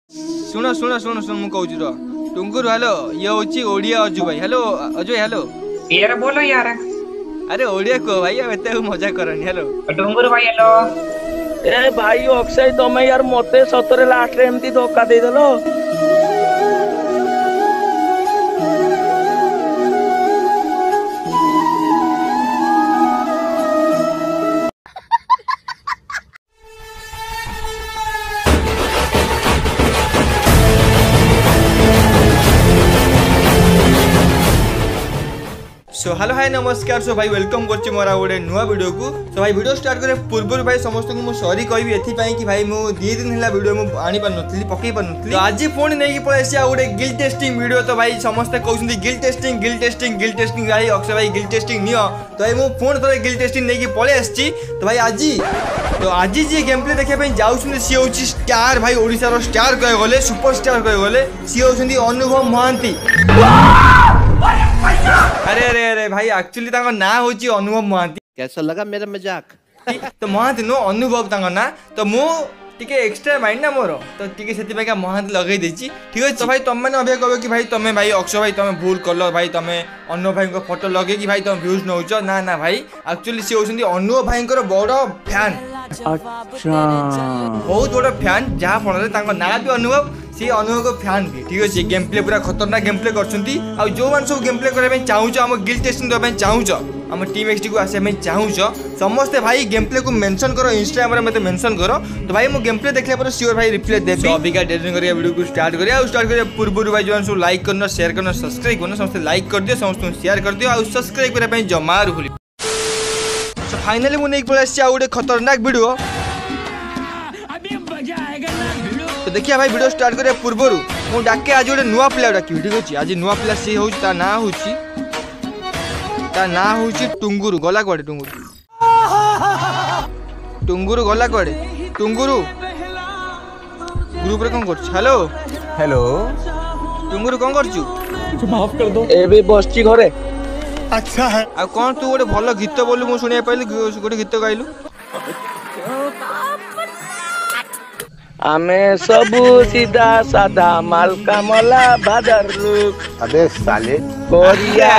शुण शुण शुण शुण मुझे कहूँ टुंकुर हेलो ये हूँ ओडिया अजू भाई हेलो अजय हेलो यार बोलो यार। अरे ओडिया को भाई अब एते मजा करनी हेलो टुंकुर भाई हेलो। ए भाई अक्षय तमें यार मते सतरे लास्ट रे एमती धोखा दे देलो। सो हेलो हाय नमस्कार। सो भाई वेलकम करछि मोरा गोटे नुआ वीडियो को। सो भाई वीडियो स्टार्ट करे पूर्व भाई समस्त को मु सॉरी कहबी एथि पई कि भाई मु 2 दिन हला वीडियो मु आनी पर नथली पकई पर नथली। तो आज फोन नै कि पळेसी आ गोटे गिल टेस्टिंग वीडियो। तो भाई समस्त कहउछन्ती गिल टेस्टिंग भाई अक्षय भाई गिल टेस्टिंग नियो। तो भाई मु फोन थरे गिल टेस्टिंग नै कि पळे आछी। तो भाई आज जी गेम प्ले देखा पई जाउछन्ती सी होछि स्टार भाई ओडिसा रो स्टार कहे गले सुपरस्टार कहे गले सी होछन्ती अनुभव महांती। अरे अरे अरे भाई एक्चुअली तांका ना होची अनुभव महांती। कैसा लगा मेरा मजाक? तो महांती नो अनुभव तांका ना तो मु टिके एक्स्ट्रा माइंड ना मोर तो टिके सेति पे का महांती लगै देची। ठीक है तो भाई तुम माने अबे कहबो कि भाई तमे भाई अक्षय भाई तमे भूल करलो भाई तमे अनुभव भाई को फोटो लगे कि भाई तमे व्यूज नउचो ना ना भाई एक्चुअली से होछन्ती अनुभव भाई को बड़ फैन। अच्छा बहुत बड़ फैन जहा फल तांका ना भी अनुभव सी अनुभव को फैन भी। ठीक है गेम प्ले पूरा खतरनाक गेम प्ले करछन्ती आ जो मान सब गेम प्ले करे में चाहूछ हम गिल टेस्टिंग दबे चाहूछ हम टीम एक्सटी को आसे में चाहूछ समस्त भाई गेम प्ले को मेंशन करो इंस्टाग्राम रे मते मेंशन करो। तो भाई मु गेम प्ले देखले पर श्योर भाई रिप्लाई देबी। तो अभी का डेटिंग करिया वीडियो को स्टार्ट करिया और स्टार्ट करिया पूर्व भाई जो सब लाइक करना शेयर करना सब्सक्राइब करना समस्त लाइक कर दियो समस्त शेयर कर दियो और सब्सक्राइब करे पे जमार भूली। सो फाइनली मु नेक पळे आ उडे खतरनाक वीडियो। तो देखिए भाई वीडियो स्टार्ट करे पूर्व मु डाके आज गोटे नुआ प्लेयर डाकी। ठीक अछि आज नुआ प्लेयर सी होउछि ता ना होउछि टुंगुरु गला कोडे टुंगुरु गला कोडे टुंगुरु ग्रुप रे कोन करछ। हेलो हेलो टुंगुरु कोन करछु? माफ कर दो एबे बसची घरे। अच्छा है। आ कोन तू गोटे भलो गीत बोलु मु सुनिया पइली गोटे गीत गाइलु। आमे सबू सीधा साधा माल का मला बादर रुक। अबे साले कोरिया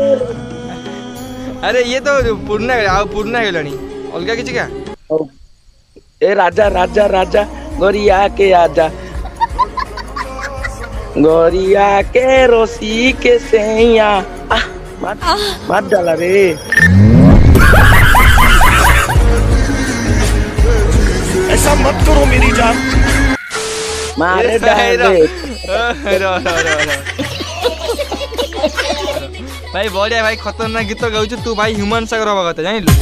अरे ये तो पूर्ण हेलानी अलगा किछि का। ए राजा राजा राजा गोरिया के आजा गोरिया के रोसी के सैया मत डाला रे। ऐसा मत करो मेरी जान मारे भाई बढ़िया भाई खतरनाक गीत गाउछ तू भाई ह्यूमन सागर हवा कथा जानिलु।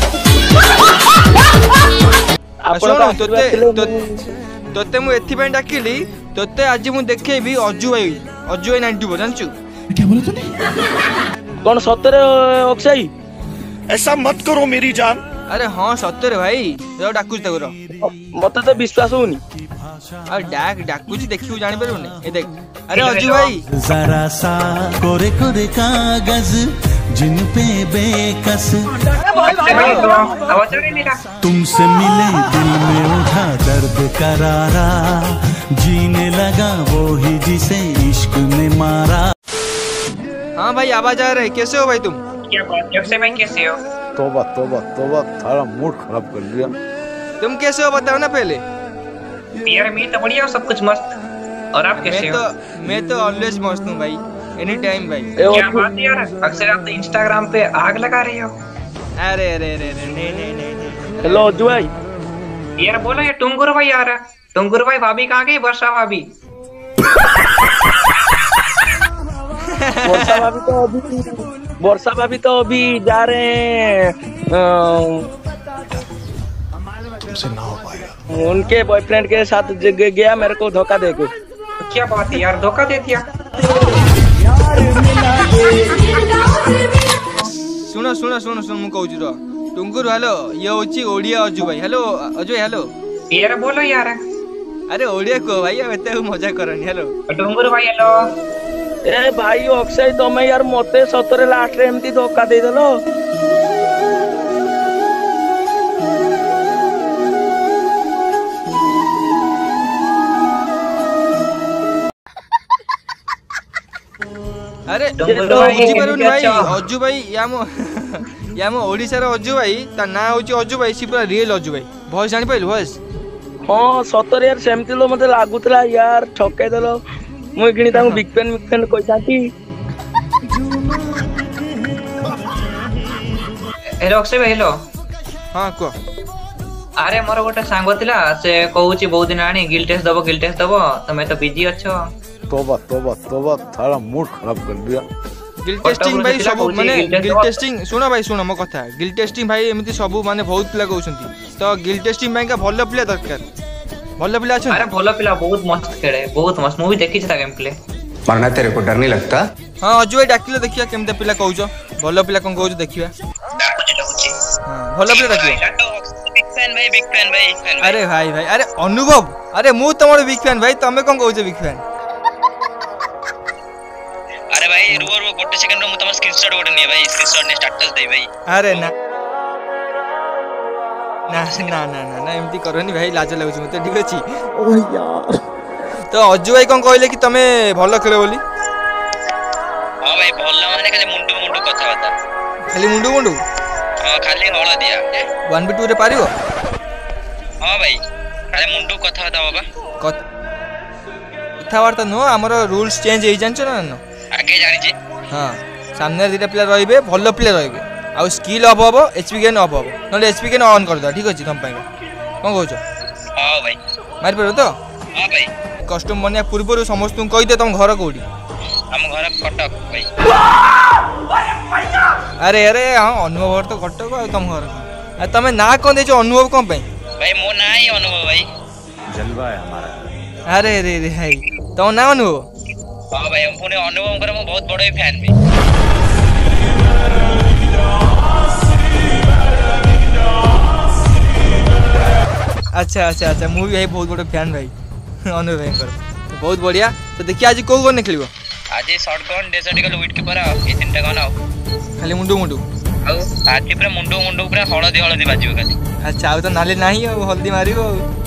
तोते मु एथि पे डाकिली तोते आज मु देखेबी अजू भाई 94 जानछु। क्या बोला तूने? कौन सतरे अक्षय? ऐसा मत करो मेरी जान। अरे हाँ सत्य भाई डाकुच तक मत तो विश्वास होनी डाकुच देखियो जानि परबने ए देख। अरे अजू भाई जरा सा कोरे कोरे कागज जिन पे बेकस तुमसे मिले दिल में उठा दर्द करारा जीने लगा वो ही जिसे इश्क ने मारा। हाँ भाई आवाज आ रहा है। कैसे हो भाई तुम? क्या बात है भाई कैसे हो? तोबा तोबा तोबा थारा मूड खराब कर लिया। तुम कैसे हो बताओ ना पहले। यार मैं तो बढ़िया हूँ सब कुछ मस्त। और आप कैसे हो? मैं तो ऑलवेज मस्त हूँ भाई एनी टाइम भाई। क्या बात है यार अक्सर आप तो इंस्टाग्राम पे आग लगा रहे हो। अरे अरे अरे नहीं। हेलो अजू भाई यार बोलो ये टुंगुरु भाई आ रहा। टुंगुरु भाई भाभी कहाँ गई? वर्षा भाभी वर्षा भाभी तो अभी जा रहे हैं तुमसे ना हो पाएगा। उनके बॉयफ्रेंड के साथ गया मेरे को धोखा देके। क्या बात है यार धोखा दे दिया? सुनो सुनो सुनो सुनो मु कहूँ टुंगुरु हेलो ये हूँ ओडिया अजू भाई हेलो अजय हेलो यार बोलो यार। अरे ओडिया को भाई अब एते मजा करनी। हेलो टुंगुरु भाई हेलो। ए भाई अक्षय तमें यार मते सतरे लास्ट रे एमती धोखा दे देलो। ଟୁଙ୍ଗୁରୁ ଭାଇ ବୁଝିପାରୁନି ଭାଇ କେମିତି ଅଛ? ଅଜୁ ଭାଇ ଆମ ଓଡ଼ିଶାର ଅଜୁ ଭାଇ ତା ନାଁ ହଉଛି ଅଜୁ ଭାଇ ସି ପୁରା ରିଏଲ ଅଜୁ ଭାଇ ଭଏସ ଜାଣିପାରିଲୁ ଭଏସ ହଁ ସତରେ ୟାର ସେମିତି ଲୋ ମତେ ଲାଗୁଥିଲା ୟାର ଠକେଇ ଦେଲ ମୁଁ କିଣି ତାଙ୍କୁ ବିଗ ଫ୍ୟାନ କହିଥାନ୍ତି। ହେଲୋ ଅକ୍ଷୟ ଭାଇ ହେଲୋ। ହଁ କୁହ। ଆରେ ମୋର ଗୋଟେ ସାଙ୍ଗ ଥିଲା ସେ କହୁଛି ବହୁତ ଦିନ ଆଣି ଗିଲ୍ ଟେଷ୍ଟ ଦବ ତମେ ତ ବିଜି ଅଛ। तोबा तोबा तोबा सारा मूड खराब कर दिया। गिल टेस्टिंग भाई सब माने गिल टेस्टिंग सुनो भाई सुनो मो कथा गिल टेस्टिंग भाई एमती सब माने बहुत पिला कहउछंती तो गिल टेस्टिंग भाई का भलो पिला दरकार भलो पिला अछन। अरे भलो पिला बहुत मस्त खेले बहुत मस्त मूवी देखी था गेम प्ले। मरना तेरे को डर नहीं लगता? हां अजू भाई डाकिलो देखिया केमते पिला कहउछो भलो पिला कोन कहउछो देखिया। हां भलो पिला डाकियो बिग फैन भाई अरे भाई भाई अरे अनुभव अरे मु तमरो बिग फैन भाई तमे कोन कहउछो बिग फैन। अरे भाई रुको रुको गोटे सेकंड रो मु तमर स्क्रीनशॉट गोटे निए भाई स्क्रीनशॉट ने स्टेटस दे भाई। अरे ना ना ना ना ना ना एमती करनी भाई लाज लागुछ मते ठीक अछि। ओ यार तो अजू भाई कोन कहले कि तमे भलो खेलो बोली। हां भाई भलो माने खाली मुंडू मुंडू कथा बता खाली मुंडू मुंडू हां खाली हळा दिया 1v2 रे पारिबो। हां भाई खाली मुंडू कथा बता बाबा कथा वार्ता नो हमरो रूल्स चेंज हे जानछ ना न आगे जानि छी। हां सामने दिटा प्लेयर रहिबे भलो प्लेयर रहिबे आ स्किल अप हबो एचपी गेन अप हबो नले एचपी गेन ऑन कर दो ठीक अछि तुम पाएगा कोन कहउछ। हां भाई मारि परबो तो। हां भाई कस्टम बनिया पूर्वरु समस्त कहि दे तुम घर कोडी हम घर कटक भाई। अरे अरे हां अनुभव तो कटक आ तुम घर आ तमे ना कोन देछो अनुभव कोन पई भाई मो ना ही अनुभव भाई जलवा है हमारा। अरे रे रे भाई तो ना अनुभव। हां भाई हम पुणे अनुभव कर मो बहुत बड़ो फैन भी। अच्छा अच्छा अच्छा मु भी भाई बहुत बड़ा फैन भाई अनुभव भाई कर बहुत बढ़िया। तो देखिए आज को गन खेलिबो आज शॉटगन डेजर्टिकल विट कीपर ए तीनटा गन आ खाली मुंडू मुंडू आ आज पूरा मुंडू मुंडू पूरा हळदी हळदी बाजिबो खाली। अच्छा आ तो नाले नाही आ हल्दी मारिबो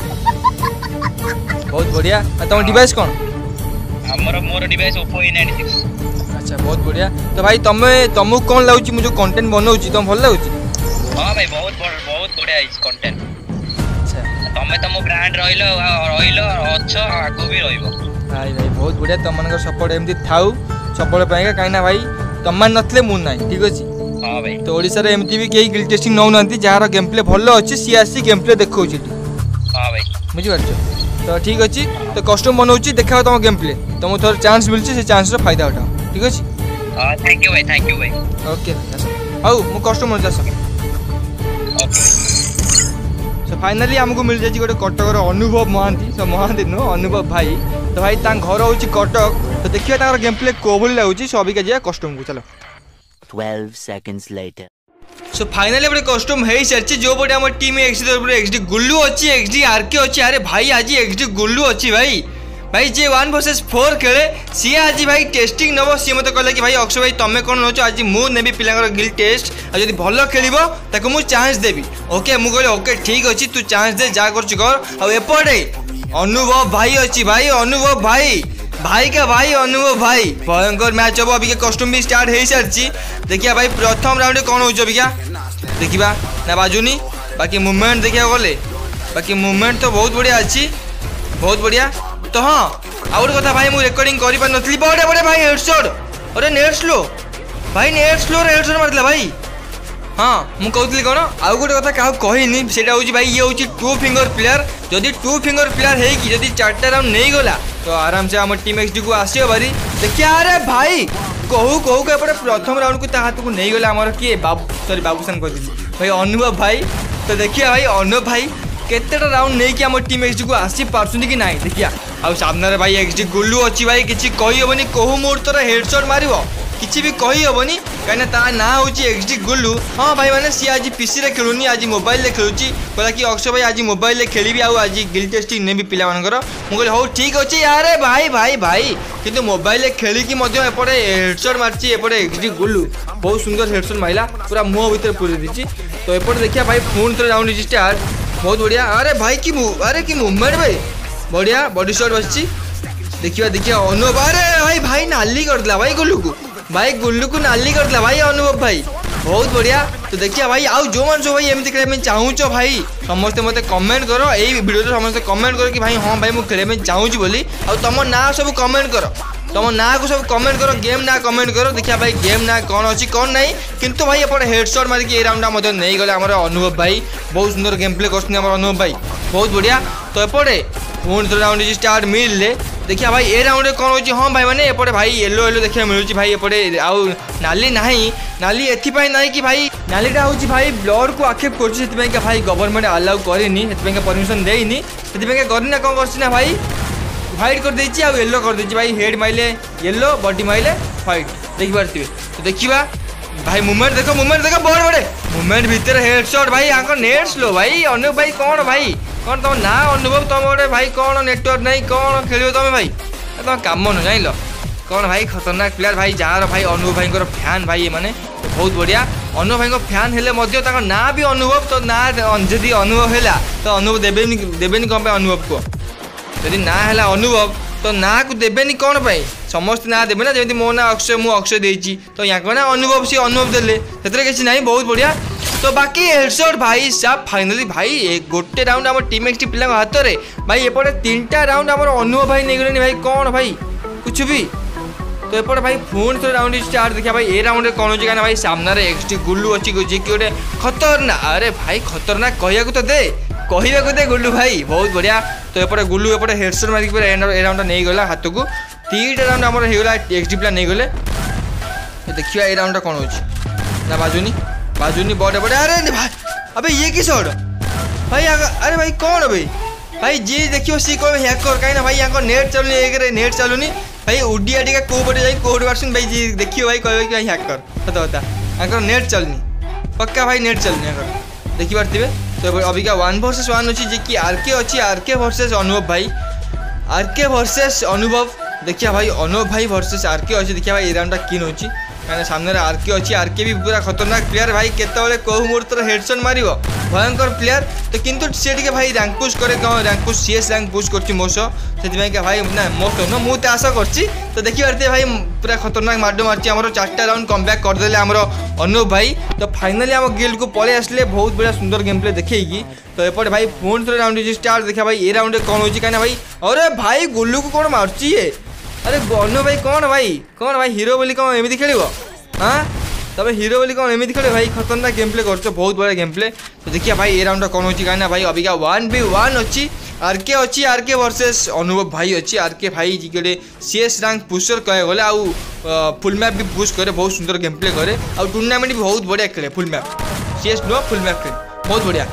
बहुत बढ़िया। आ तुम डिवाइस कोन हमर मोर डिवाइस Oppo A96। अच्छा बहुत बढ़िया। तो भाई तुमको कौन लागुची मु जो कंटेंट बनाउची तुम भल लागुची। हां भाई बहुत बढ़िया इस कंटेंट। अच्छा तमे तमो ब्रांड रहिलो अच्छा आगो भी रहइबो। भाई भाई बहुत बढ़िया तुम मनकर सपोर्ट एमती थाउ सपोर्ट पाएगा काइना भाई तुम मान नथले मु नाही ठीक अछि। हां भाई तो ओडिसा रे एमती भी केही गिल टेस्टिंग नौ नंती जार गेम प्ले भलो अछि सीआरसी गेम प्ले देखौची। हां भाई बुझि पाछो तो ठीक अछि। तो कस्टम बनाउची देखाओ तुम गेम प्ले तुम थोर चांस मिलची से चांस रो फायदा उठाओ ठीक अछि। हां थैंक यू भाई ओके आउ मु कस्टम मन जास। ओके सो फाइनली हमको मिल जाए गोटे कटकर अनुभव महांती सो महांती नो अनुभव भाई। तो भाई घर हूँ कटक तो देखिए गेम प्ले को भली लगुच सो अबिका जाए कस्टम को चलो 12 seconds later. सो फाइनली गोटे कस्टम हो सारी जो पटे आम टीम एक्सडी गुल्लू अच्छी एक्सडी आरके अच्छी। अरे भाई आज एक्सडी गुल्लू अच्छी भाई भाई जे 1 vs 4 खेले सी आज भाई टेस्टिंग नब सी मत कहला कि भाई अक्षय भाई तुम कौन नौ आज मु नेबी पिलांगर गिल टेस्ट आ जदी भलो खेलिबो ताको मु चांस देबी ओके मु कहले ओके ठीक अछि तू चांस दे जा करछ कर आ एपटे अनुभव भाई अच्छी भाई अनुभव भाई भाई का भाई अनुभव भाई भयंकर मैच हम अभी कस्टम भी स्टार्ट हो सारी। देखिए भाई प्रथम राउंड कौन हो देखा ना बाजुनी बाकी मूवमेंट देखा गले बाकी मूवमेंट तो बहुत बढ़िया अच्छी बहुत बढ़िया। तो हाँ आउ गोटे कथा भाई मुझे रेकर्डिंग कर पारी बड़े बड़े भाई हेडशॉट अरे नेट स्लो भाई नेट स्लो हेडशॉट मारला भाई। हाँ मुझे कहती कौन आउ गोटे कथा क्या कहनी से भाई ये हूँ 2 फिंगर प्लेयर जदि 2 फिंगर प्लेयर होगी 4टा राउंड नहीं गला तो आराम से आम टीम एक्सडी को आसो भारी देखिए। अरे भाई कहू कहू एपटे प्रथम राउंड को हाथ को नहीं गला आमर किए बाबू सॉरी बाबूसान कहती भाई अनुभव भाई। तो देखिए भाई अनुभव भाई केतेटा राउंड नहीं कि आम टीम एक्सडी को आसी पार्छुंती कि नहीं देखिया आ सामने भाई एक्सडी गुल्लू अच्छी भाई किसी कही हेनी कहू मुहूर्तर हेडशॉट मारिबो किसी भी कही हेनी कहीं ता ना हूँ एक्सडी गुल्लू। हाँ भाई मैंने सी आज पीसी रे खेलुनी आज मोबाइल रे खेलुची कहला कि अक्षय भाई आज मोबाइल रे खेली आज गिल टेस्टिंग नेबी पिला मानकर मुझे हो ठीक अच्छे यार भाई भाई भाई किंतु मोबाइल रे खेलिकी एपटे हेडशॉट मारची एपटे एक्सडी गुल्लू बहुत सुंदर हेडशॉट मारिला पूरा मुँह भीतर पूरी दीची। तो एपटे देखिए भाई फोन थे राउंड स्टार्ट बहुत बढ़िया। अरे भाई की मूवमेंट भाई बढ़िया बॉडी शॉट बसची देखिए देखिए अनुभव। अरे भाई भाई नाली कर दिला भाई गुल्लू को भाई गुल्लू को नाली करला भाई अनुभव भाई बहुत बढ़िया। तो देखिए भाई आउ जो मान भाई एमती खेल चाहूच भाई समस्ते मत कमेंट करो यही वीडियो समस्त कमेंट करो कि भाई हाँ भाई मुझे खेल चाहूँ बोली और तुम ना सब कमेंट करो तुम ना को सब कमेंट करो गेम ना कमेंट करो। देखिए भाई गेम ना कौन अच्छी कौन नहीं किंतु भाई एपटे हेडशॉट मारिक ये राउंड नहीं गले आम अनुभव भाई बहुत सुंदर गेम प्ले कर अनुभव भाई बहुत बढ़िया। तो एपटे पुणी थोड़ा राउंड स्टार्ट मिलले देखिए भाई ए राउंड कौन हो हाँ भाई मैंने एपटे भाई येलो येलो देखा मिलूँ भाई एपटे आउ नाली नहीं नाली एथपाई ना कि भाई नालीटा हूँ भाई ब्लड को आक्षेप कर भाई गवर्नमेंट अलाउ करनी परमिशन देनी से करना कौन कर भाई व्हाइट कर देछि आ येलो कर देछि भाई हेड माइले येलो बॉडी माइले व्हाइट देखि पारथिबे। तो देखिबा भाई मूवमेंट देखो बड़ बड़े मूवमेंट भीतर हेडशॉट भाई आंको नेट स्लो भाई अनुभव भाई कौन तुम ना अनुभव तुम गोटे भाई कौन नेटवर्क नहीं कौन खेल तुम भाई तुम कम न जान कौन भाई खतरनाक प्लेयर भाई जार भाई अनुभव भाई फैन भाई माने बहुत बढ़िया अनुभव भाई फैन हेले ना भी अनुभव तो ना जदि अनुभव है तो अनुभव देवेनि कौन अनुभव को यदि ना है अनुभव तो ना को देवेनि कौन पाई समस्त ना देवे ना जमी मो ना अक्षय मु अक्षय देती तो यहाँ ना अनुभव सी अनुभव देले से किसी ना बहुत बढ़िया। तो बाकी हेडशॉट भाई साहब फाइनली भाई गोटे राउंड आम टीम एक्सटी पिला हाथ में भाई एपटे 3टा राउंड आम अनुभव भाई नहीं गले भाई कौन भाई कुछ भी। तो एपटे भाई पुणी थोड़ा राउंड स्टार्ट देखा भाई ए राउंड कौन हो भाई सामने एक्सटी गुल्लू अच्छी जी कि गोटे खतरनाक अरे भाई खतरनाक कहू दे गुल्लू भाई बहुत बढ़िया। तो एपटे गुल्लू एपटे हेडशॉट मारिक ए राउंड नहीं गला हाथ को 3टा राउंड आम होगा एक्सटी पिला नहीं गले। तो देखिए ए राउंड कौन हो ना बाजुनी बड़े बड़े अरे भाई अबे ये कि शॉट भाई अरे भाई कौन भाई जी देखियो सी कौन हैकर कहीं ना भाई यहाँ नेट चलुनी नेट चलुनी भाई उडिया टी कौटे जाए कौटे बार भाई जी देखियो भाई कह भाई हैकर सत कथा यहाँ नेट चलनी पक्का भाई नेट चलनी देखी पारे। तो अबिका 1 vs 1 अच्छी जी कि आरके अच्छी आरके वर्सेस अनुभव भाई आरके वर्सेस अनुभव देखिए भाई अनुभव भाई वर्सेस आरके अच्छी देखिए भाई ए राउंड किन होची कहीं सामने आरके अच्छी आरके भी पूरा खतरनाक प्लेयर भाई केतबेले कहू मुहूर्त हेडशॉट मारियो भयंकर प्लेयर। तो किंतु सी टे भाई रैंक पुश करे rank push CS rank push कर मो से भाई ना मो तो मुझे आशा कर। तो देखी पारे भाई पूरा खतरनाक माड मार्ची आम 4टा राउंड कमबैक करदे आमर अनुभव भाई। तो फाइनाली आम गिल्ड को पलि आसले बहुत बढ़िया सुंदर गेम प्ले देखी। तो एपटे भाई पुणी थोड़ा राउंड स्टार्ट देखा भाई ए राउंड कौन हो कहीं भाई अरे भाई गुल्लू को कौन मार्ची ये अरे अनुभव भाई कौन भाई हीरो बोली कौन एमती खेल हाँ तब हीरो बोली कौन एमती खेल भाई खतरनाक गेम प्ले कर बहुत बड़ा गेम प्ले। तो देखिए भाई ए राउंड कौन हो कहीं भाई अबिका 1v1 अच्छी आरके वर्सेस अनुभव भाई अच्छी आरके भाई जी गोटे सीएस रैंक पुशर कहे गले आउ फुल मैप भी पुश करे बहुत सुंदर गेम प्ले करे आउ टूर्नामेंट भी बहुत बढ़िया खेले फुल मैप सीएस नुआ फुल मैप खेले बहुत बढ़िया।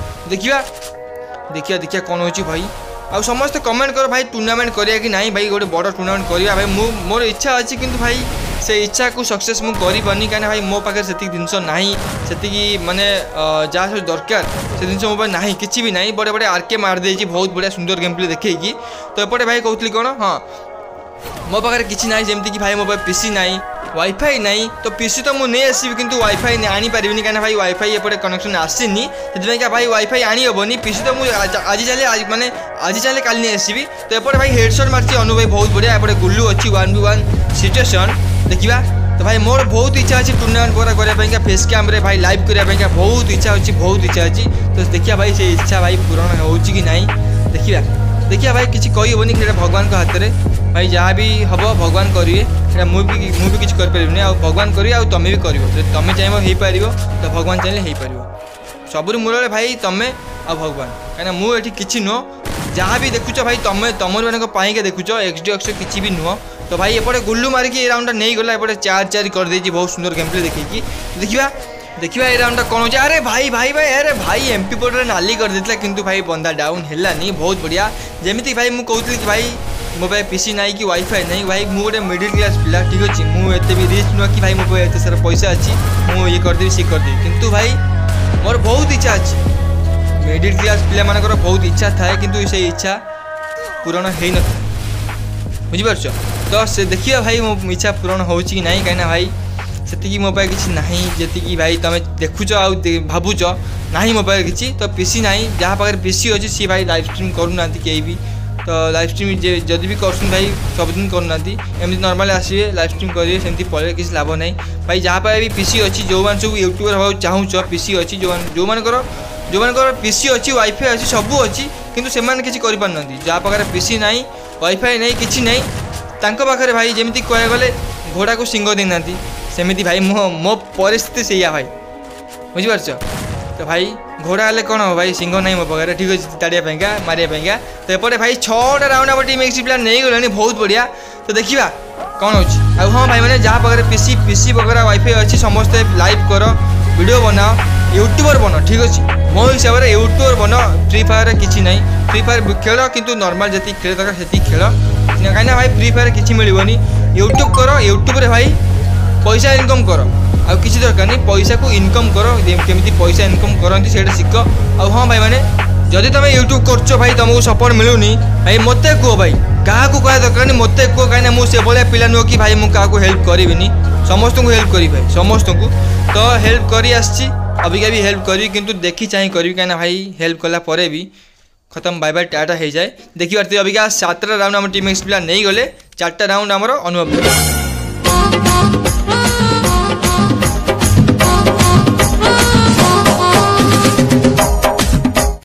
देखिए कौन हो भाई आ समस्त कमेंट करो भाई टूर्नामेंट करिया कि नहीं भाई गोटे बड़ टूर्नामेंट करिया भाई मोर इच्छा अच्छी किंतु भाई से इच्छा को सक्सेस मु करिबनी कहीं भाई मो पाखे से जिनस नहीं से माने जहाँ सब दरकार से जिन मो नहीं किसी भी नहीं बड़े बड़े आरके मार देछि बहुत बढ़िया सुंदर गेम प्ले देखी। तो एपटे भाई कहती कौन हाँ मो पाखे किसी ना जमती कि भाई मो पाखे पीसी नहीं वाईफाई नहीं तो पीसी तो मुझे आसबि किंतु वाईफाई आनी पारिनी कहीं भाई वाईफाई एपटे कनेक्शन आसीनी से भाई वाईफाई आनी हेनी पीसी तो मुझे आज चले माने आज चले काली नहीं आसबि। तो एपटे भाई हेडशॉट मार्ची अनुभव भाई बहुत बढ़िया एपटे गुल्लू अच्छी 1v1 सिचुएशन देखा। तो भाई मोर बहुत इच्छा अच्छी टूर्नामेंट पूरा करने फेस कैम रे भाई लाइव करने बहुत इच्छा अच्छी। तो देखिए भाई से इच्छा भाई पूरण हो कि नहीं देखिए भाई किसी कहबनी कि भगवान को हाथ में भाई जहाँ भी हम भगवान करेंगे मुझे किसी करें आ भगवान करेंगे आ तुम भी कर तुम चाहे हो पार तो भगवान चाहिए हो पार सबुरी मूल भाई तुम्हें आ भगवान कहीं मुझे किसी नुह जहाँ भी देखुच भाई तुम मानी देखुच एक्सडी अक्षय किसी भी नुह। तो भाई एपटे गुल्लू मारिक ए राउंड नहीं गला एपटे 4-4 कर देछि बहुत सुंदर गेम प्ले देखी। देखिए ए राउंड कौन हो अरे भाई अरे भाई एमपी पोर्ट नाली कर देता किंतु भाई बंदा डाउन है बहुत बढ़िया जमीती भाई मुझे कहती कि भाई मो पाखे पीसी नहीं कि वाईफाई नहीं भाई मुझे गोटे मिडिल क्लास पिला ठीक अच्छे मुझे भी रिच नुह कि भाई मो पाखे एत सारा पैसा अच्छी मुझे ये करदेवी सी करदेवी किंतु भाई मोर बहुत इच्छा अच्छी मिडिल क्लास पिला मानकर बहुत इच्छा थाए किंतु से इच्छा पूरण हो न बुझीपार। तो से देखिए भाई मो इच्छा पूरण हो कि नहीं कहीं भाई से मो पाखे किसी ना जी भाई तुम देखुच आ भावुच ना मो पाखे किसी तो पीसी ना जहाँ पाखे पीसी अच्छी सी भाई लाइव स्ट्रीम करूना कहीं भी तो लाइव स्ट्रीम जदि भी कर भाई सबदिन करना एमती नॉर्मल आसवे लाइव स्ट्रीम करेंगे सेमती पड़े किसी लाभ नहीं भाई। जहाँ पर भी पीसी अच्छी जो मैंने सब यूट्यूबर हवा चाहूच पीसी अच्छी जो मानकर पीसी अच्छी वाईफाई अच्छी सब अच्छी किंतु से किसी कर जहाँ पाखे पीसी ना वाईफाई नहीं किसी नहीं तांको पाखे भाई जमी कह गले घोड़ा को सिंह देना सेमती भाई मो परिस्थिति से भाई बुझीपार। तो भाई घोड़ा हेल्ले कौन हो भाई सिंह नहीं मो पाखे ठीक अच्छे ताड़ियापाइका मारियापाइका। तो एपटे भाई 6टा राउंड आम टीम एक्स प्लान नहीं गले बहुत बढ़िया। तो देखा कौन हो हाँ भाई मैंने जहाँ पाखे पीसी वगैरह वाईफाई अच्छी समस्ते लाइव कर वीडियो बनाओ यूट्यूबर बन ठीक अच्छे मो हिसाब से यूट्यूबर बन। फ्री फायर किसी ना फ्री फायर खेल किंतु नॉर्मल जी खेल दरकार से खेल कहीं भाई फ्री फायर किसी मिलनी यूट्यूब कर यूट्यूब भाई पैसा इनकम कर आ किसी दरकार नहीं पैसा को इनकम कर केमी पैसा इनकम करती से शिख। आ हाँ भाई मैंने जदि तुम यूट्यूब कर भाई तुमको सपोर्ट मिलूनी भाई मत कह भाई क्या कह दरकार नहीं मत कह कहीं मुझे भाया पिला नुह कि भाई मुझे क्या हेल्प करी समस्त को हेल्प करी भाई समस्त को। तो हेल्प करी आसी अबिका भी हेल्प करी किंतु देखी चाहिए करी कहीं भाई हेल्प कला परे भी खत्म बाय बाय टाटा हो जाए। देखी पार्टी अबिका 7टा राउंड आम टीम एक्स प्लान नहीं गले 4टा राउंड आमर अनुभव।